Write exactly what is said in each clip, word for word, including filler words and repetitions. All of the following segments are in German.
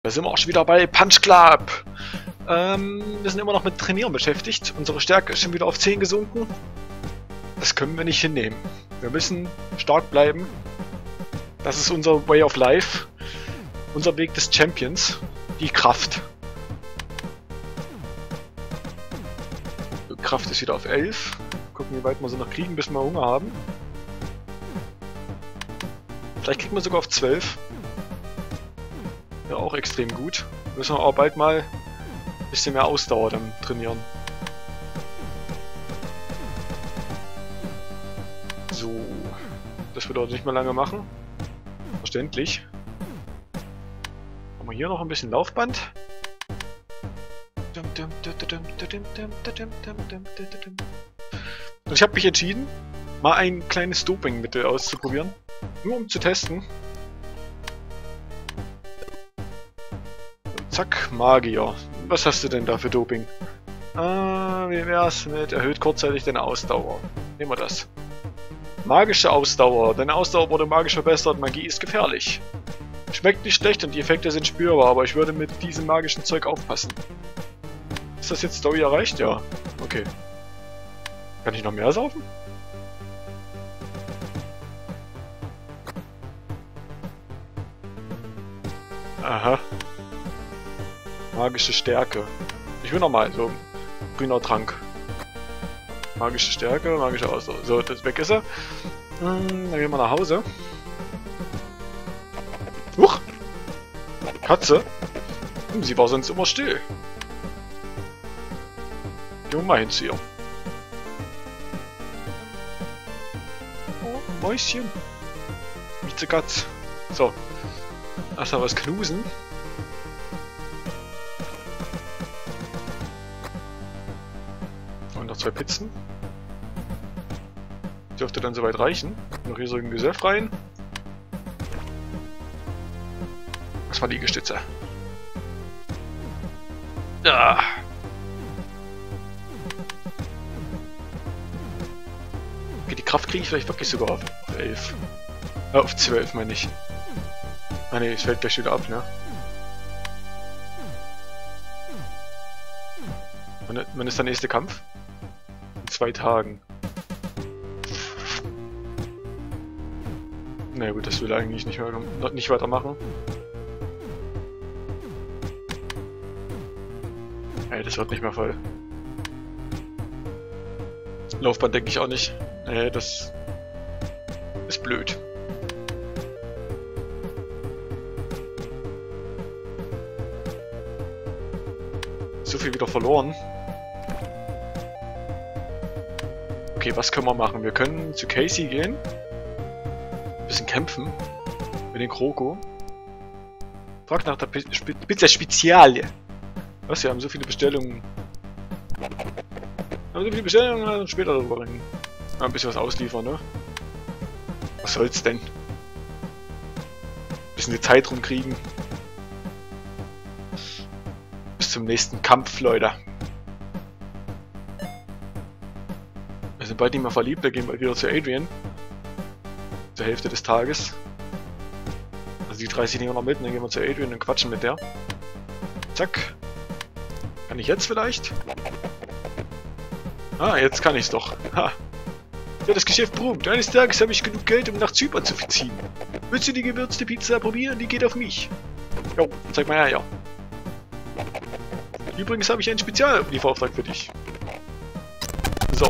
Da sind wir auch schon wieder bei Punch Club. Ähm, wir sind immer noch mit Trainieren beschäftigt. Unsere Stärke ist schon wieder auf zehn gesunken. Das können wir nicht hinnehmen. Wir müssen stark bleiben. Das ist unser Way of Life. Unser Weg des Champions. Die Kraft. Die Kraft ist wieder auf elf. Gucken, wie weit wir sie noch kriegen, bis wir Hunger haben. Vielleicht kriegen wir sogar auf zwölf. Ja, auch extrem gut. Müssen wir auch bald mal ein bisschen mehr Ausdauer dann trainieren. So. Das wird auch nicht mehr lange machen. Verständlich. Haben wir hier noch ein bisschen Laufband. Und ich habe mich entschieden, mal ein kleines Dopingmittel auszuprobieren. Nur um zu testen. Zack, Magier. Was hast du denn da für Doping? Ah, wie wär's mit erhöht kurzzeitig deine Ausdauer? Nehmen wir das. Magische Ausdauer. Deine Ausdauer wurde magisch verbessert. Magie ist gefährlich. Schmeckt nicht schlecht und die Effekte sind spürbar, aber ich würde mit diesem magischen Zeug aufpassen. Ist das jetzt Story erreicht? Ja. Okay. Kann ich noch mehr saufen? Aha. Magische Stärke. Ich will nochmal so grüner Trank. Magische Stärke, magische Ausdauer. So, das weg ist er. Hm, dann gehen wir nach Hause. Huch! Katze? Hm, sie war sonst immer still. Gehen wir mal hin zu ihr. Oh, Mäuschen. Mieze Katz. So. Erstmal was knusen. Und noch zwei Pizzen. Dürfte dann soweit reichen. Noch hier so ein Gesöff rein. Das war Liegestütze. Ja. Okay, die Kraft kriege ich vielleicht wirklich sogar auf elf. Äh, auf zwölf meine ich. Ah ne, es fällt gleich wieder ab, ne? Wann, wann ist der nächste Kampf? In zwei Tagen. Na gut, das will eigentlich nicht, mehr, nicht weitermachen. Ey, das wird nicht mehr voll. Laufband denke ich auch nicht. Ey, das ist blöd. So viel wieder verloren. Okay, was können wir machen? Wir können zu Casey gehen. Ein bisschen kämpfen. Mit den Kroko. Frag nach der Pizza Speziale. Was? Wir haben so viele Bestellungen. Wir haben so viele Bestellungen, also später darüber reden. Mal ein bisschen was ausliefern, ne? Was soll's denn? Ein bisschen die Zeit rumkriegen. Bis zum nächsten Kampf, Leute. Wir sind bald nicht mehr verliebt, wir gehen bald wieder zu Adrian. Zur Hälfte des Tages. Also die dreißig nehmen wir noch mit und dann gehen wir zu Adrian und quatschen mit der. Zack. Kann ich jetzt vielleicht? Ah, jetzt kann ich's doch. Ha. Ja, das Geschäft boomt. Eines Tages habe ich genug Geld, um nach Zypern zu verziehen. Willst du die gewürzte Pizza probieren? Die geht auf mich. Jo, zeig mal her, ja. Übrigens habe ich einen Speziallieferauftrag für dich. So.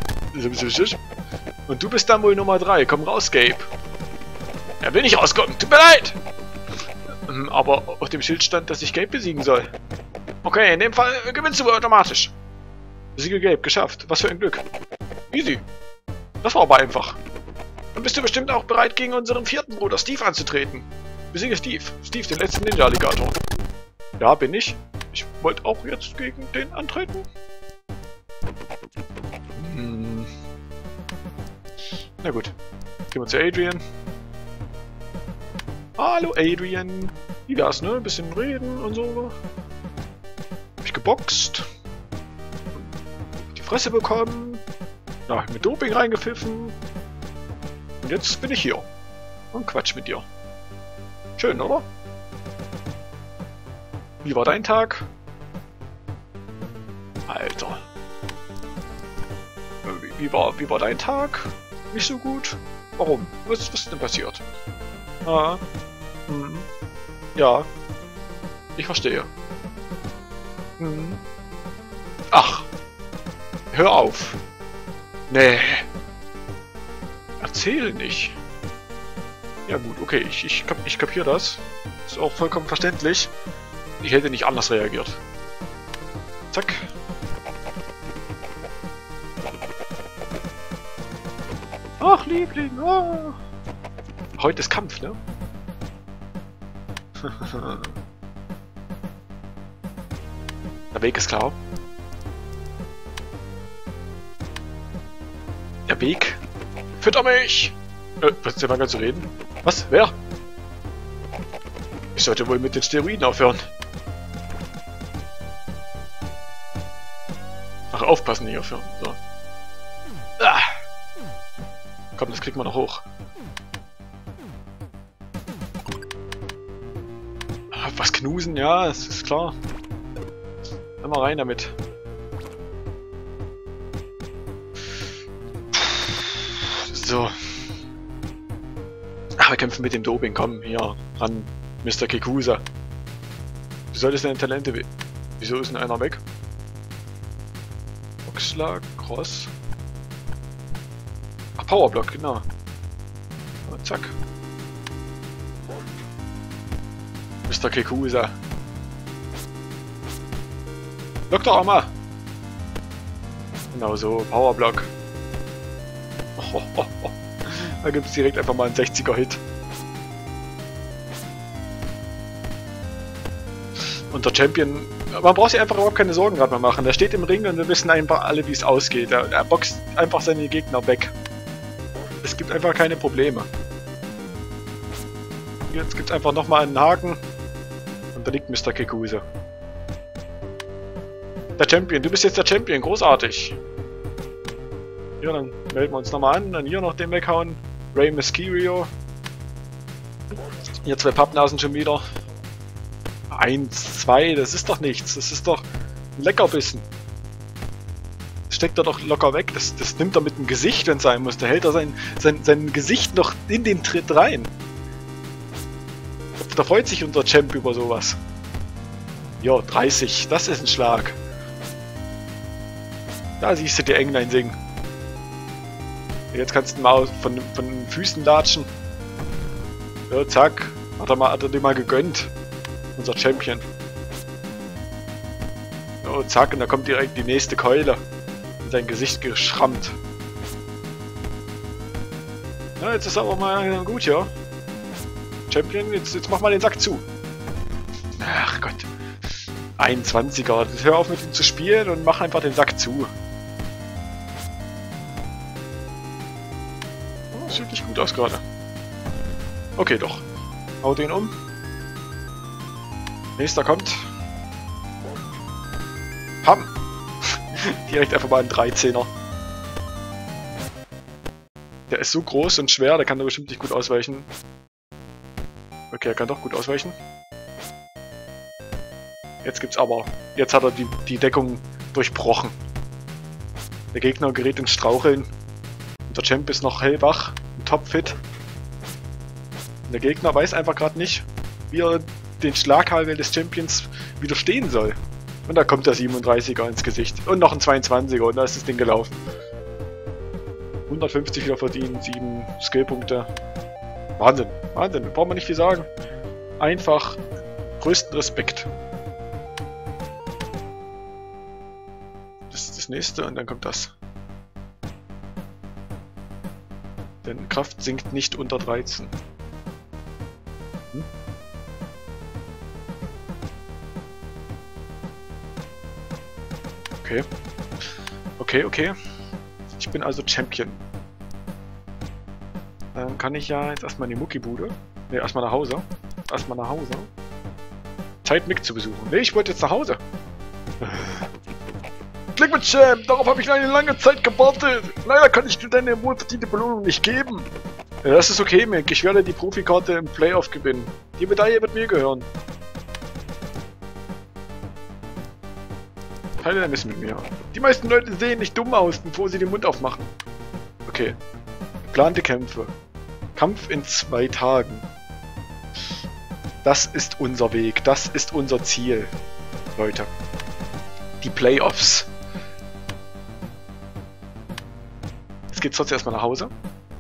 Und du bist dann wohl Nummer drei. Komm raus, Gabe. Er will nicht rauskommen. Tut mir leid. Aber auf dem Schild stand, dass ich Gabe besiegen soll. Okay, in dem Fall gewinnst du automatisch. Besiege Gabe. Geschafft. Was für ein Glück. Easy. Das war aber einfach. Dann bist du bestimmt auch bereit, gegen unseren vierten Bruder Steve anzutreten. Besiege Steve. Steve, den letzten Ninja-Alligator. Ja, bin ich. Ich wollte auch jetzt gegen den antreten. Hm. Na gut. Gehen wir zu Adrian. Hallo Adrian. Wie wär's, ne? Ein bisschen reden und so. Hab ich geboxt. Die Fresse bekommen. Ja, mit Doping reingepfiffen. Und jetzt bin ich hier. Und quatsch mit dir. Schön, oder? Wie war dein Tag? Alter. Wie, wie, war, wie war dein Tag? Nicht so gut? Warum? Was, was ist denn passiert? Ah. Hm. Ja. Ich verstehe. Hm. Ach. Hör auf. Nee. Erzähl nicht. Ja gut, okay, ich, ich, kap ich kapiere das. Ist auch vollkommen verständlich. Ich hätte nicht anders reagiert. Zack. Ach, Liebling, oh. Heute ist Kampf, ne? Der Weg ist klar. Der Weg? Fütter mich! Äh, was ist denn mal ganz zu reden? Was? Wer? Ich sollte wohl mit den Steroiden aufhören. Ach, aufpassen, nicht aufhören. So. Ah. Komm, das kriegt man noch hoch. Was knusen? Ja, es ist klar. Immer rein damit. So. Ach, wir kämpfen mit dem Doping. Komm, hier, ran, Mister Kikusa. Du solltest deine Talente... We Wieso ist denn einer weg? Boxschlag, Cross. Ach, Powerblock, genau. Und zack. Mister Kikusa. Doktor Arma! Genau so, Powerblock. Oh, oh, oh. Da gibt es direkt einfach mal einen sechziger Hit. Und der Champion, man braucht sich einfach überhaupt keine Sorgen gerade mehr machen. Der steht im Ring und wir wissen einfach alle, wie es ausgeht. Er, er boxt einfach seine Gegner weg. Es gibt einfach keine Probleme. Jetzt gibt es einfach nochmal einen Haken. Und da liegt Mister Kikusa. Der Champion, du bist jetzt der Champion, großartig. Ja, dann melden wir uns nochmal an, dann hier noch den weghauen. Rey Mysterio. Hier zwei Pappnasen schon wieder. Eins, zwei, das ist doch nichts, das ist doch ein Leckerbissen. Das steckt er doch locker weg, das, das nimmt er mit dem Gesicht, wenn es sein muss. Da hält er sein, sein, sein Gesicht noch in den Tritt rein. Da freut sich unser Champ über sowas. Jo, dreißig, das ist ein Schlag. Da siehst du die Englein singen. Jetzt kannst du mal von, von den Füßen latschen. Ja, zack. Hat er, mal, hat er dir mal gegönnt. Unser Champion. Ja, zack. Und da kommt direkt die nächste Keule. In sein Gesicht geschrammt. Ja, jetzt ist aber mal gut, ja. Champion, jetzt, jetzt mach mal den Sack zu. Ach Gott. einundzwanziger. Hör auf mit ihm zu spielen und mach einfach den Sack zu. Das sieht nicht gut aus gerade. Okay, doch. Hau den um. Nächster kommt. Pam! Direkt einfach mal ein dreizehner. Der ist so groß und schwer, der kann da bestimmt nicht gut ausweichen. Okay, er kann doch gut ausweichen. Jetzt gibt's aber... Jetzt hat er die, die Deckung durchbrochen. Der Gegner gerät ins Straucheln. Und der Champ ist noch hellwach und topfit. Und der Gegner weiß einfach gerade nicht, wie er den Schlaghagel des Champions widerstehen soll. Und da kommt der siebenunddreißiger ins Gesicht. Und noch ein zweiundzwanziger und da ist das Ding gelaufen. hundertfünfzig wieder verdienen, sieben Skillpunkte. Wahnsinn, Wahnsinn, da braucht man nicht viel sagen. Einfach größten Respekt. Das ist das nächste und dann kommt das. Denn Kraft sinkt nicht unter dreizehn. Hm? Okay. Okay, okay. Ich bin also Champion. Dann kann ich ja jetzt erstmal in die Muckibude. Ne, erstmal nach Hause. Erstmal nach Hause. Zeit, Mick zu besuchen. Ne, ich wollte jetzt nach Hause. Klick mit Champ! Darauf habe ich eine lange Zeit gewartet! Leider kann ich dir deine wohlverdiente Belohnung nicht geben. Ja, das ist okay, Mick. Ich werde die Profikarte im Playoff gewinnen. Die Medaille wird mir gehören. Teile der Mission mit mir. Die meisten Leute sehen nicht dumm aus, bevor sie den Mund aufmachen. Okay. Geplante Kämpfe. Kampf in zwei Tagen. Das ist unser Weg. Das ist unser Ziel. Leute. Die Playoffs. Jetzt geht's trotzdem erstmal nach Hause.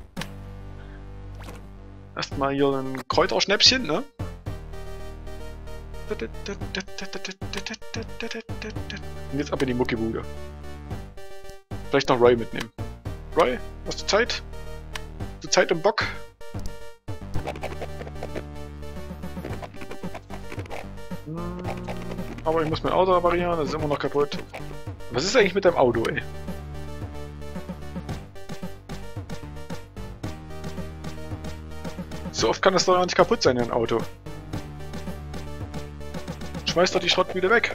Erstmal hier ein Kräuterschnäppchen, ne? Und jetzt ab in die Muckibude. Vielleicht noch Roy mitnehmen. Roy, hast du Zeit? Hast du Zeit und Bock? Aber ich muss mein Auto reparieren, das ist immer noch kaputt. Was ist eigentlich mit deinem Auto, ey? So oft kann das doch gar nicht kaputt sein, dein Auto. Schmeiß doch die Schrott wieder weg.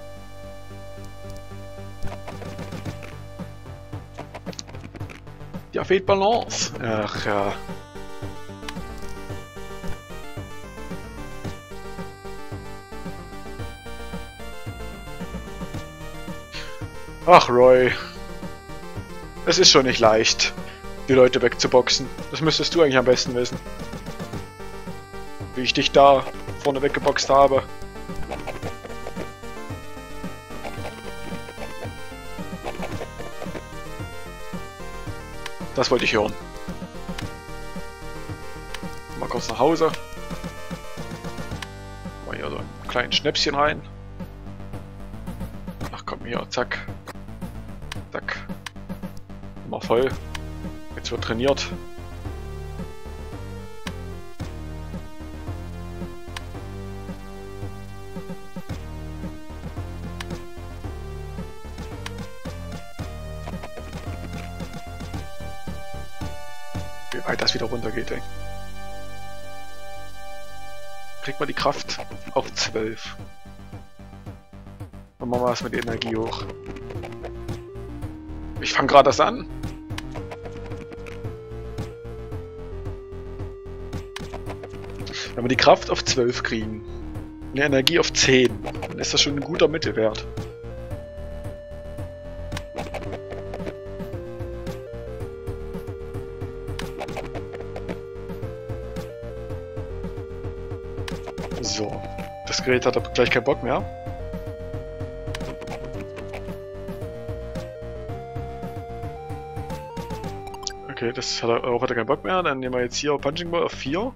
Ja, fehlt Balance. Ach ja. Ach, Roy. Es ist schon nicht leicht, die Leute wegzuboxen. Das müsstest du eigentlich am besten wissen. Wie ich dich da vorne weggeboxt habe. Das wollte ich hören. Mal kurz nach Hause. Mal hier so ein kleines Schnäpschen rein. Ach komm, hier, zack. Zack. Immer voll. Jetzt wird trainiert. Wie weit das wieder runter geht, ey. Kriegt man die Kraft auf zwölf. Dann machen wir erstmal die Energie hoch. Ich fange gerade das an. Wenn wir die Kraft auf zwölf kriegen, die Energie auf zehn, dann ist das schon ein guter Mittelwert. So, das Gerät hat aber gleich keinen Bock mehr. Okay, das hat er, darauf hat er keinen Bock mehr. Dann nehmen wir jetzt hier Punching Ball auf vier.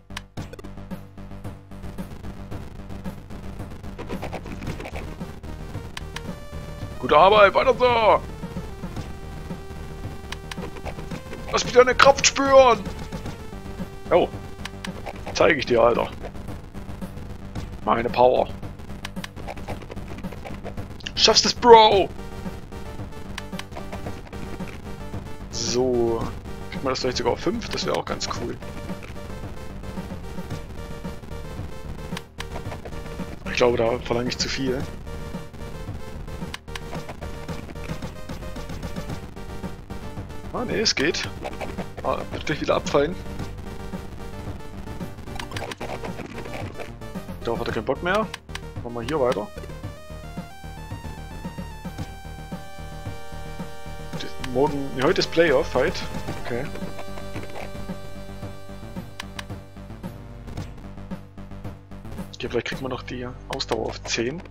Gute Arbeit, weiter so! Lass mich deine Kraft spüren! Oh, zeige ich dir, Alter. Meine Power. Schaffst es, Bro! So. Kriegt man das vielleicht sogar auf fünf? Das wäre auch ganz cool. Ich glaube, da verlange ich zu viel. Ah, ne, es geht. Ah, wird gleich wieder abfallen. Darauf hat er keinen Bock mehr. Machen wir hier weiter. Morgen, nee, heute ist Playoff-Fight. Okay. Okay, vielleicht kriegt man noch die Ausdauer auf zehn.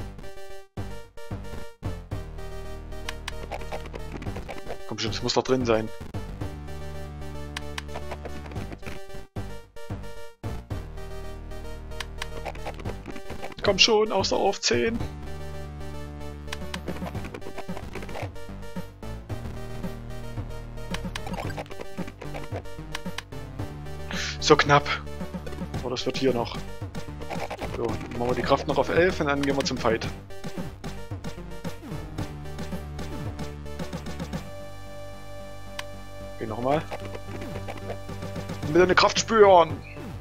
Komm schon, das muss doch drin sein. Komm schon, Ausdauer auf zehn. So knapp. Aber das wird hier noch. So, dann machen wir die Kraft noch auf elf und dann gehen wir zum Fight. Okay, nochmal. Und wieder eine Kraft spüren.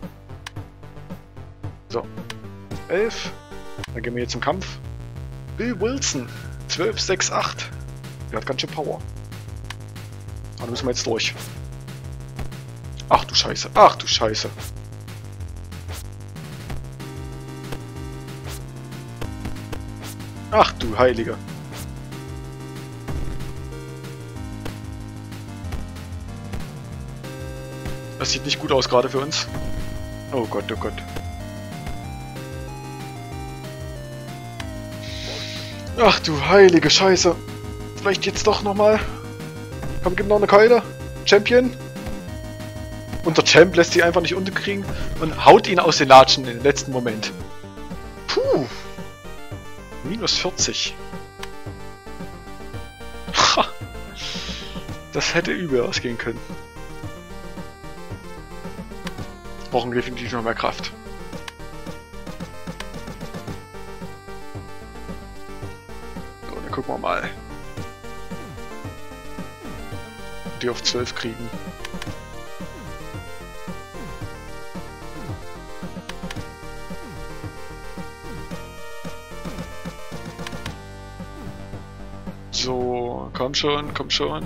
So. elf. Dann gehen wir jetzt zum Kampf. Bill Wilson. zwölf, sechs, acht. Der hat ganz schön Power. Da müssen wir jetzt durch. Ach du Scheiße. Ach du Scheiße. Ach du Heilige. Das sieht nicht gut aus, gerade für uns. Oh Gott, oh Gott. Ach du heilige Scheiße. Vielleicht jetzt doch nochmal. Komm, gib noch eine Keule. Champion. Und der Champ lässt sie einfach nicht unterkriegen und haut ihn aus den Latschen im letzten Moment. Puh. Minus vierzig. Ha. Das hätte übel ausgehen können. Brauchen definitiv noch mehr Kraft. So, dann gucken wir mal. Die auf zwölf kriegen. So, komm schon, komm schon.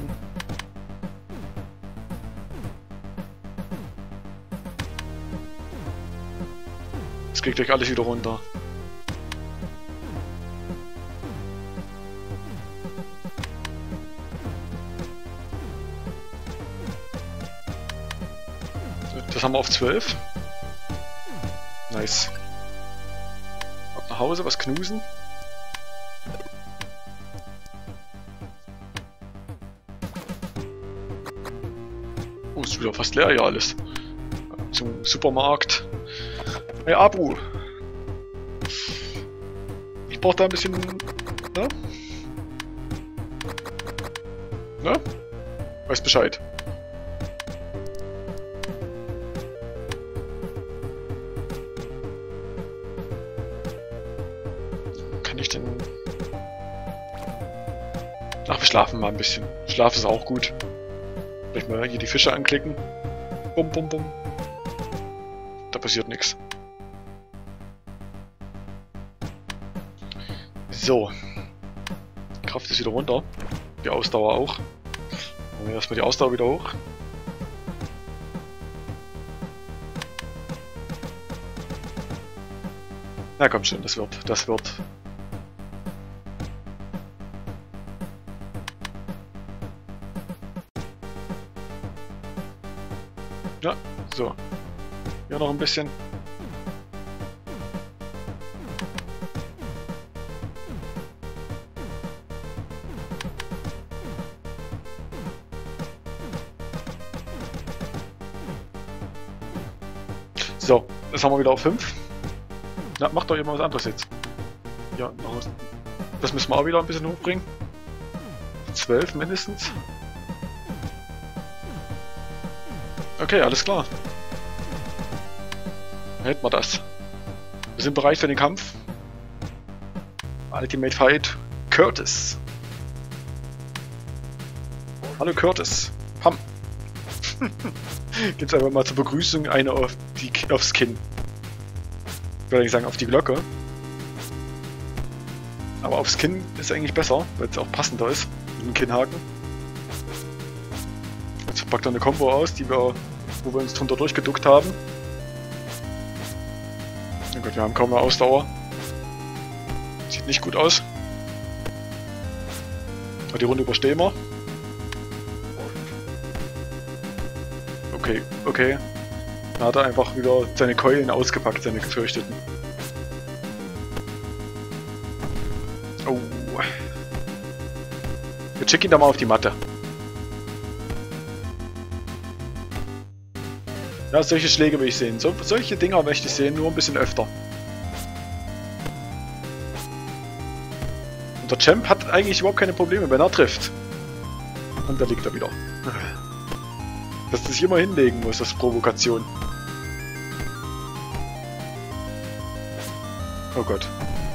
Es geht gleich alles wieder runter. Das haben wir auf zwölf. Nice. Ab nach Hause, was knusen. Oh, ist wieder fast leer hier alles. Zum Supermarkt. Hey Abu. Ich brauche da ein bisschen... Ne? Ne? Weiß Bescheid. Kann ich denn... Ach, wir schlafen mal ein bisschen. Schlaf ist auch gut. Vielleicht mal hier die Fische anklicken. Bum, bum, bum. Da passiert nichts. So. Die Kraft ist wieder runter. Die Ausdauer auch. Machen wir erstmal die Ausdauer wieder hoch. Na komm schon, das wird, das wird. Ja, so. Ja, noch ein bisschen. So, jetzt haben wir wieder auf fünf. Na, macht doch immer was anderes jetzt. Ja, noch was. Das müssen wir auch wieder ein bisschen hochbringen. zwölf mindestens. Okay, alles klar. Dann hätten wir das. Wir sind bereit für den Kampf. Ultimate Fight. Curtis. Hallo Curtis. Pam. Gibt's einfach mal zur Begrüßung eine auf die, aufs Kinn. Ich würde nicht sagen auf die Glocke. Aber aufs Kinn ist eigentlich besser, weil es auch passender ist. Mit dem Kinnhaken. Jetzt packt er eine Combo aus, die wir, wo wir uns drunter durchgeduckt haben. Oh Gott, wir haben kaum mehr Ausdauer. Sieht nicht gut aus. Aber die Runde überstehen wir. Okay, okay. Da hat er einfach wieder seine Keulen ausgepackt, seine gefürchteten. Oh. Wir schicken ihn da mal auf die Matte. Ja, solche Schläge will ich sehen. So, solche Dinger möchte ich sehen, nur ein bisschen öfter. Und der Champ hat eigentlich überhaupt keine Probleme, wenn er trifft. Und da liegt er wieder. Dass du sich immer hinlegen muss, das ist Provokation. Oh Gott.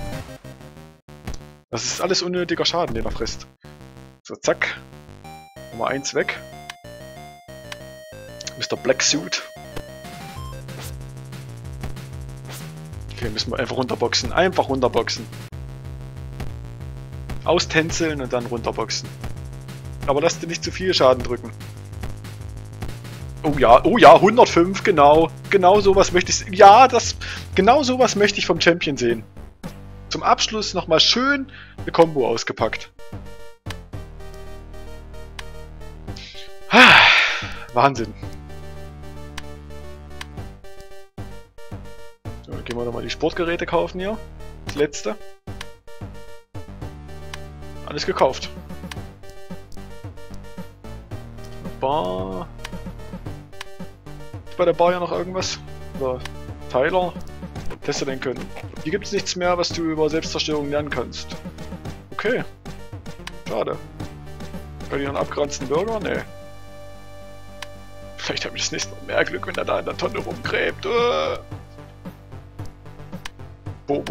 Das ist alles unnötiger Schaden, den er frisst. So, zack. Nummer eins weg. Mister Black Suit. Okay, müssen wir einfach runterboxen. Einfach runterboxen. Austänzeln und dann runterboxen. Aber lass dir nicht zu viel Schaden drücken. Oh ja, oh ja, hundertfünf, genau. Genau sowas möchte ich... Ja, das... Genau sowas möchte ich vom Champion sehen. Zum Abschluss nochmal schön eine Combo ausgepackt. Ah, Wahnsinn. Gehen wir nochmal die Sportgeräte kaufen hier. Das letzte. Alles gekauft. Bar. Ist bei der Bar ja noch irgendwas? Oder Tyler? Teste den können. Hier gibt es nichts mehr, was du über Selbstzerstörung lernen kannst. Okay. Schade. Bei dir einen abgeranzten Burger? Nee. Vielleicht habe ich das nächste Mal mehr Glück, wenn er da in der Tonne rumgräbt. Uh. Bobo.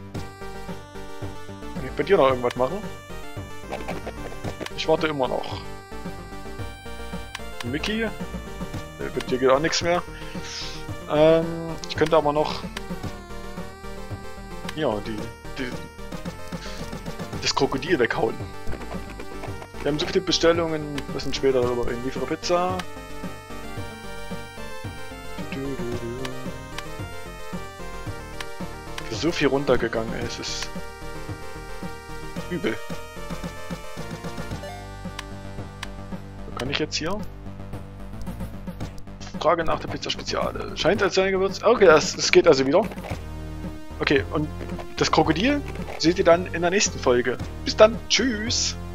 Kann ich bei dir noch irgendwas machen? Ich warte immer noch. Mickey? Nee, bei dir geht auch nichts mehr. Ähm, ich könnte aber noch... Ja, die, die... das Krokodil weghauen. Wir haben so viele Bestellungen, müssen später darüber reden. Liefere Pizza. So viel runtergegangen, ey. Es ist übel. So, kann ich jetzt hier? Frage nach der Pizza Speziale. Scheint als sein Gewürz. Okay, das, das geht also wieder. Okay, und das Krokodil seht ihr dann in der nächsten Folge. Bis dann. Tschüss.